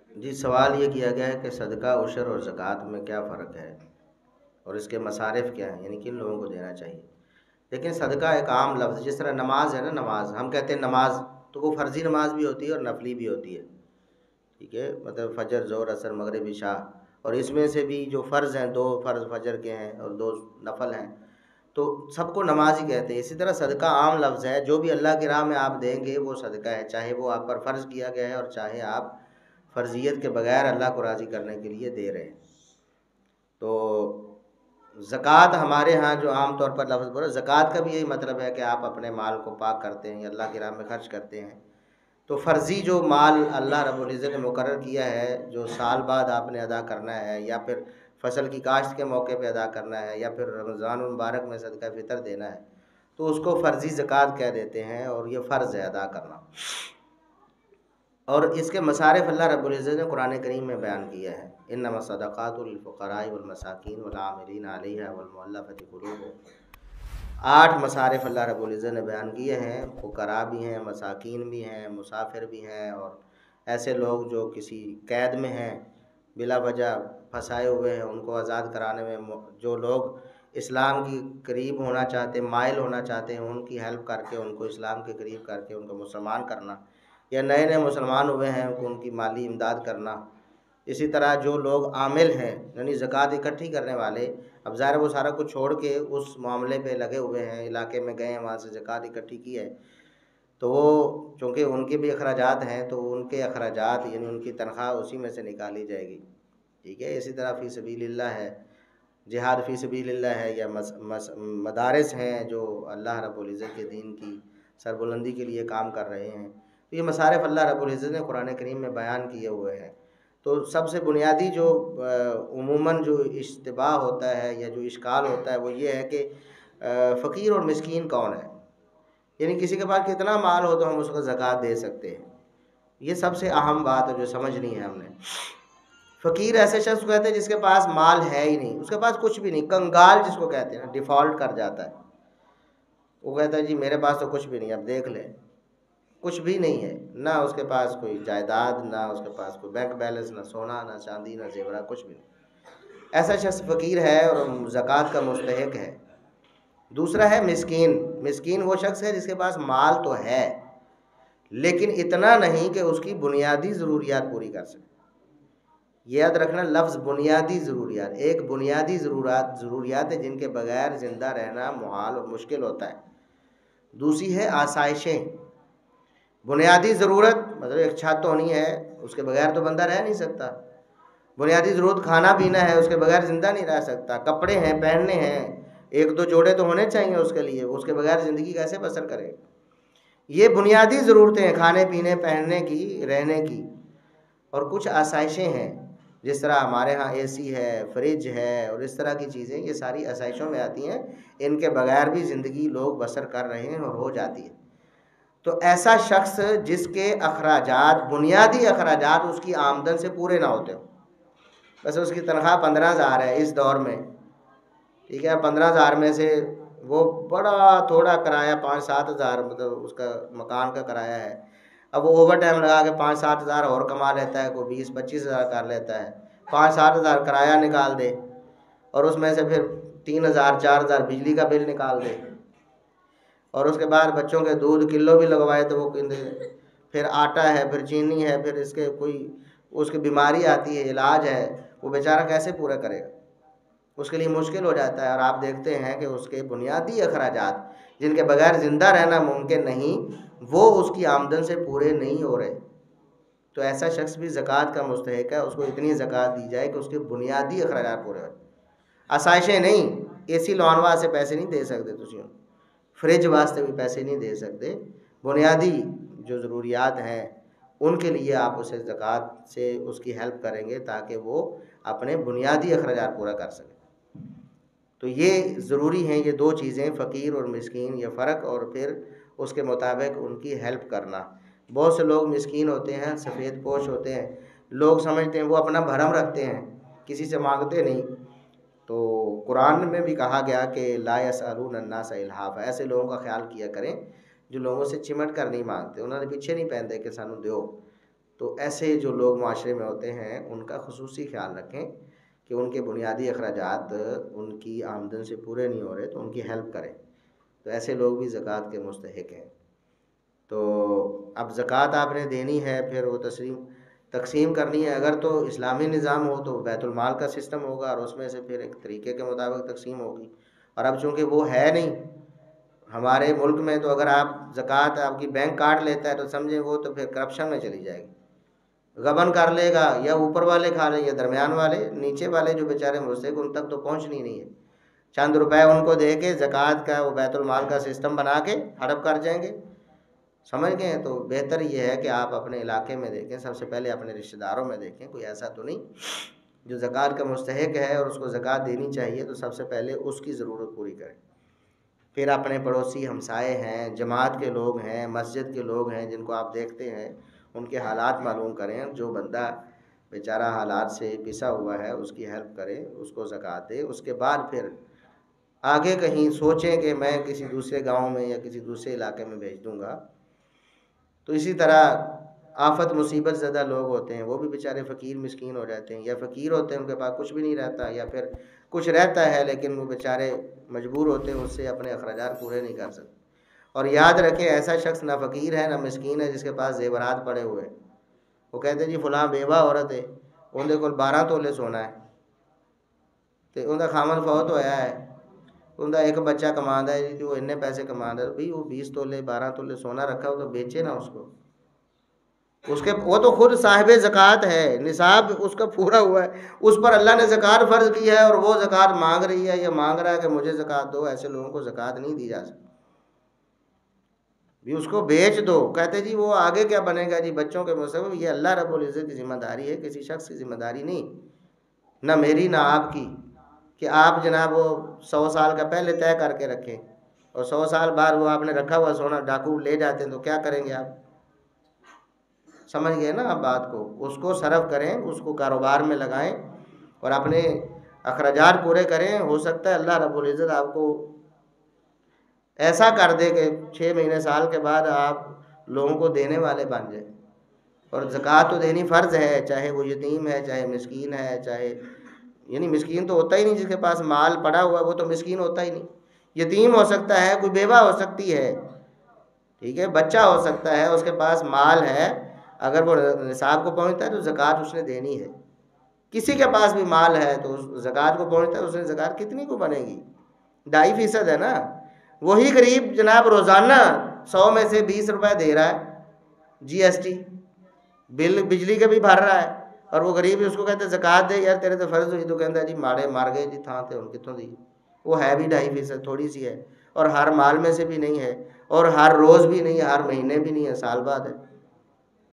جی، سوال یہ کیا گیا ہے کہ صدقہ، عشر اور زکوٰۃ میں کیا فرق ہے اور اس کے مصارف کیا ہیں، یعنی کن لوگوں کو دینا چاہیے۔ لیکن صدقہ ایک عام لفظ، جس طرح نماز ہے نا، نماز ہم کہتے ہیں نماز، تو وہ فرضی نماز بھی ہوتی ہے اور نفلی بھی ہوتی ہے، ٹھیک ہے، مطلب فجر، ظہر، عصر، مغرب، عشاء، اور اس میں سے بھی جو فرض ہیں، 2 فرض فجر کے ہیں اور 2 نفل ہیں، تو سب کو نماز ہی کہتے ہیں۔ اسی طرح صدقہ عام لفظ ہے، جو بھی اللہ کی راہ میں آپ دیں گے وہ صدقہ ہے، چاہے وہ آپ پر فرض کیا گیا ہے اور چاہے آپ فرضیت کے بغیر اللہ کو راضی کرنے کے لیے دے رہے ہیں۔ تو زکوٰۃ ہمارے ہاں جو عام طور پر لفظ بولے، زکوٰۃ کا بھی یہی مطلب ہے کہ آپ اپنے مال کو پاک کرتے ہیں یا اللہ کی راہ میں خرچ کرتے ہیں۔ تو فرضی جو مال اللہ رب العزت نے مقرر کیا ہے، جو سال بعد آپ نے ادا کرنا ہے، یا پھر فصل کی کاشت کے موقع پہ ادا کرنا ہے، یا پھر رمضان المبارک میں صدقہ فطر دینا ہے، تو اس کو فرضی زکوٰۃ کہہ دیتے ہیں، اور یہ فرض ہے ادا کرنا۔ اور اس کے مصارف اللہ رب العزت نے قرآن کریم میں بیان کیا ہے، انما الصدقات للفقراء والمساکین والعاملین علیہا والمؤلفۃ قلوبہم۔ 8 مصارف اللہ رب العزت نے بیان کیے ہیں، فقراء بھی ہیں، مساکین بھی ہیں، مسافر بھی ہیں، اور ایسے لوگ جو کسی قید میں ہیں، بلا وجہ پھنسائے ہوئے ہیں، ان کو آزاد کرانے میں، جو لوگ اسلام کی قریب ہونا چاہتے ہیں، مائل ہونا چاہتے ہیں، ان کی ہیلپ کر کے، ان کو اسلام کے قریب کر کے ان کو مسلمان کرنا، یا نئے نئے مسلمان ہوئے ہیں ان کی مالی امداد کرنا۔ اسی طرح جو لوگ عامل ہیں، یعنی زکوٰۃ اکٹھی کرنے والے، اب ظاہر وہ سارا کچھ چھوڑ کے اس معاملے پہ لگے ہوئے ہیں، علاقے میں گئے ہیں، وہاں سے زکوٰۃ اکٹھی کی ہے، تو وہ چونکہ ان کے بھی اخراجات ہیں، تو ان کے اخراجات یعنی ان کی تنخواہ اسی میں سے نکالی جائے گی، ٹھیک ہے۔ اسی طرح فی سبیل اللہ ہے، جہاد فی سبیل اللہ ہے، یا مدارس ہیں جو اللہ رب العزت کے دین کی سربلندی کے لیے کام کر رہے ہیں، تو یہ مصارف اللہ رب العزت نے قرآن کریم میں بیان کیے ہوئے ہیں۔ تو سب سے بنیادی جو عموماً جو اشتباہ ہوتا ہے یا جو اشکال ہوتا ہے، وہ یہ ہے کہ فقیر اور مسکین کون ہے، یعنی کسی کے پاس کتنا مال ہو تو ہم اس کو زکوٰۃ دے سکتے ہیں۔ یہ سب سے اہم بات ہے جو سمجھنی ہے ہم نے۔ فقیر ایسے شخص کو کہتے ہیں جس کے پاس مال ہے ہی نہیں، اس کے پاس کچھ بھی نہیں، کنگال جس کو کہتے ہیں، ڈیفالٹ کر جاتا ہے، وہ کہتا ہے جی میرے پاس تو کچھ بھی نہیں، اب دیکھ لیں، کچھ بھی نہیں ہے، نہ اس کے پاس کوئی جائیداد، نہ اس کے پاس کوئی بینک بیلنس، نہ سونا، نہ چاندی، نہ زیورات، کچھ بھی نہیں۔ ایسا شخص فقیر ہے اور زکوٰۃ کا مستحق ہے۔ دوسرا ہے مسکین۔ مسکین وہ شخص ہے جس کے پاس مال تو ہے لیکن اتنا نہیں کہ اس کی بنیادی ضروریات پوری کر سکے۔ یاد رکھنا لفظ بنیادی ضروریات، ایک بنیادی ضروریات ہیں جن کے بغیر زندہ رہنا محال اور مشکل ہوتا ہے۔ دوسری ہے آسائشیں۔ بنیادی ضرورت مطلب ایک چھت ہونی ہے، اس کے بغیر تو بندہ رہ نہیں سکتا۔ بنیادی ضرورت کھانا پینا ہے، اس کے بغیر زندہ نہیں رہ سکتا۔ کپڑے ہیں، پہننے ہیں، 1-2 جوڑے تو ہونے چاہیے اس کے لیے، اس کے بغیر زندگی کیسے بسر کرے۔ یہ بنیادی ضرورتیں ہیں، کھانے پینے، پہننے کی، رہنے کی۔ اور کچھ آسائشیں ہیں، جس طرح ہمارے ہاں اے سی ہے، فریج ہے، اور اس طرح کی چیزیں، یہ ساری آسائشوں میں آتی ہیں، ان کے بغیر بھی زندگی لوگ بسر کر رہے ہیں اور ہو جاتی ہے۔ تو ایسا شخص جس کے اخراجات، بنیادی اخراجات اس کی آمدن سے پورے نہ ہوتے ہوں، بس اس کی تنخواہ 15,000 ہے اس دور میں، ٹھیک ہے، 15,000 میں سے وہ بڑا تھوڑا کرایہ 5-7 ہزار مطلب اس کا مکان کا کرایہ ہے، اب وہ اوور ٹائم لگا کے 5-7 ہزار اور کما لیتا ہے، کوئی 20-25 ہزار کر لیتا ہے، 5-7 ہزار کرایہ نکال دے، اور اس میں سے پھر 3,000-4 ہزار بجلی کا بل نکال دے، اور اس کے بعد بچوں کے دودھ کلو بھی لگوائے تو وہ پھر آٹا ہے، پھر چینی ہے، پھر اس کے کوئی اس کی بیماری آتی ہے، علاج ہے، وہ بیچارہ کیسے پورا کرے گا، اس کے لیے مشکل ہو جاتا ہے۔ اور آپ دیکھتے ہیں کہ اس کے بنیادی اخراجات جن کے بغیر زندہ رہنا ممکن نہیں، وہ اس کی آمدن سے پورے نہیں ہو رہے، تو ایسا شخص بھی زکوٰۃ کا مستحق ہے، اس کو اتنی زکوٰۃ دی جائے کہ اس کے بنیادی اخراجات پورے ہوں۔ آسائشیں نہیں، اے سی لون واسطے پیسے نہیں دے سکتے تسی، فریج واسطے بھی پیسے نہیں دے سکتے، بنیادی جو ضروریات ہیں ان کے لیے آپ اسے زکوٰۃ سے اس کی ہیلپ کریں گے تاکہ وہ اپنے بنیادی اخراجات پورا کر سکیں۔ تو یہ ضروری ہیں، یہ 2 چیزیں، فقیر اور مسکین، یہ فرق، اور پھر اس کے مطابق ان کی ہیلپ کرنا۔ بہت سے لوگ مسکین ہوتے ہیں، سفید پوش ہوتے ہیں، لوگ سمجھتے ہیں وہ اپنا بھرم رکھتے ہیں، کسی سے مانگتے نہیں، تو قرآن میں بھی کہا گیا کہ لا یسألون الناس الحافا، ایسے لوگوں کا خیال کیا کریں جو لوگوں سے چمٹ کر نہیں مانگتے، انہوں نے پیچھے نہیں پہنتے کہ سانو دیو، تو ایسے جو لوگ معاشرے میں ہوتے ہیں ان کا خصوصی خیال رکھیں کہ ان کے بنیادی اخراجات ان کی آمدن سے پورے نہیں ہو رہے تو ان کی ہیلپ کریں. تو ایسے لوگ بھی زکوٰۃ کے مستحق ہیں. تو اب زکوٰۃ آپ نے دینی ہے، پھر وہ تقسیم کرنی ہے. اگر تو اسلامی نظام ہو تو بیت المال کا سسٹم ہوگا اور اس میں سے پھر ایک طریقے کے مطابق تقسیم ہوگی. اور اب چونکہ وہ ہے نہیں ہمارے ملک میں، تو اگر آپ زکوٰۃ آپ کی بینک کاٹ لیتا ہے تو سمجھیں وہ تو پھر کرپشن میں چلی جائے گی. غبن کر لے گا، یا اوپر والے کھا لیں یا درمیان والے، نیچے والے جو بیچارے مستحق ان تک تو پہنچنی نہیں ہے. چند روپے ان کو دے کے زکوٰۃ کا وہ بیت المال کا سسٹم بنا کے ہڑپ کر جائیں گے. سمجھ گئے؟ تو بہتر یہ ہے کہ آپ اپنے علاقے میں دیکھیں، سب سے پہلے اپنے رشتہ داروں میں دیکھیں کوئی ایسا تو نہیں جو زکوٰۃ کا مستحق ہے اور اس کو زکوٰۃ دینی چاہیے، تو سب سے پہلے اس کی ضرورت پوری کریں. پھر اپنے پڑوسی ہمسائے ہیں، جماعت کے لوگ ہیں، مسجد کے لوگ ہیں جن کو آپ دیکھتے ہیں ان کے حالات معلوم کریں. جو بندہ بیچارہ حالات سے پسا ہوا ہے اس کی ہیلپ کریں، اس کو زکوٰۃ دے. اس کے بعد پھر آگے کہیں سوچیں کہ میں کسی دوسرے گاؤں میں یا کسی دوسرے علاقے میں بھیج دوں گا. تو اسی طرح آفت مصیبت زدہ لوگ ہوتے ہیں، وہ بھی بیچارے فقیر مسکین ہو جاتے ہیں، یا فقیر ہوتے ہیں ان کے پاس کچھ بھی نہیں رہتا، یا پھر کچھ رہتا ہے لیکن وہ بیچارے مجبور ہوتے ہیں اس سے اپنے اخراجات پورے نہیں کر سکتے. اور یاد رکھیں ایسا شخص نہ فقیر ہے نہ مسکین ہے جس کے پاس زیورات پڑے ہوئے ہیں. وہ کہتے ہیں جی فلاں بیوہ عورت ہے، اندر کول 12 تولے سونا ہے تو اندر خامن فوت ہویا ہے، اندر ایک بچہ کماندا ہے جی وہ اتنے پیسے کماندا ہے. بھئی وہ 20 تولے 12 تولے سونا رکھا ہو تو بیچے نا اس کو. وہ تو خود صاحب زکوٰۃ ہے، نصاب اس کا پورا ہوا ہے، اس پر اللہ نے زکوٰۃ فرض کی ہے اور وہ زکوٰۃ مانگ رہی ہے یا مانگ رہا ہے کہ مجھے زکوٰۃ دو. ایسے لوگوں کو زکوٰۃ نہیں دی جا سکتی. بھی اس کو بیچ دو. کہتے جی وہ آگے کیا بنے گا جی بچوں کے مستقبل. یہ اللہ رب العزت کی ذمہ داری ہے، کسی شخص کی ذمہ داری نہیں، نہ میری نہ آپ کی، کہ آپ جناب وہ 100 سال کا پہلے طے کر کے رکھیں اور 100 سال بعد وہ آپ نے رکھا ہوا سونا ڈاکو لے جاتے ہیں تو کیا کریں گے آپ؟ سمجھ گئے نا آپ بات کو. اس کو صرف کریں، اس کو کاروبار میں لگائیں اور اپنے اخراجات پورے کریں. ہو سکتا ہے اللہ رب العزت آپ کو ایسا کر دے کہ 6 مہینے سال کے بعد آپ لوگوں کو دینے والے بن جائیں. اور زکوٰۃ تو دینی فرض ہے، چاہے وہ یتیم ہے، چاہے مسکین ہے، چاہے یعنی مسکین تو ہوتا ہی نہیں جس کے پاس مال پڑا ہوا ہے، وہ تو مسکین ہوتا ہی نہیں. یتیم ہو سکتا ہے، کوئی بیوہ ہو سکتی ہے، ٹھیک ہے، بچہ ہو سکتا ہے، اس کے پاس مال ہے، اگر وہ نصاب کو پہنچتا ہے تو زکوٰۃ اس نے دینی ہے. کسی کے پاس بھی مال ہے تو زکوٰۃ کو پہنچتا ہے، اس نے زکوٰۃ کتنی کو بنے گی؟ 2.5% ہے نا. وہی غریب جناب روزانہ 100 میں سے 20 روپے دے رہا ہے GST، بل بجلی کا بھی بھر رہا ہے، اور وہ غریب اس کو کہتے ہیں زکوٰۃ دے یار تیرے تو فرض ہوئی، تو کہتا ہے جی ماڑے مار گئے جی تھان تے ہن کتوں دی. وہ ہے بھی 2.5%، تھوڑی سی ہے، اور ہر مال میں سے بھی نہیں ہے، اور ہر روز بھی نہیں ہے، ہر مہینے بھی نہیں ہے، سال بعد ہے.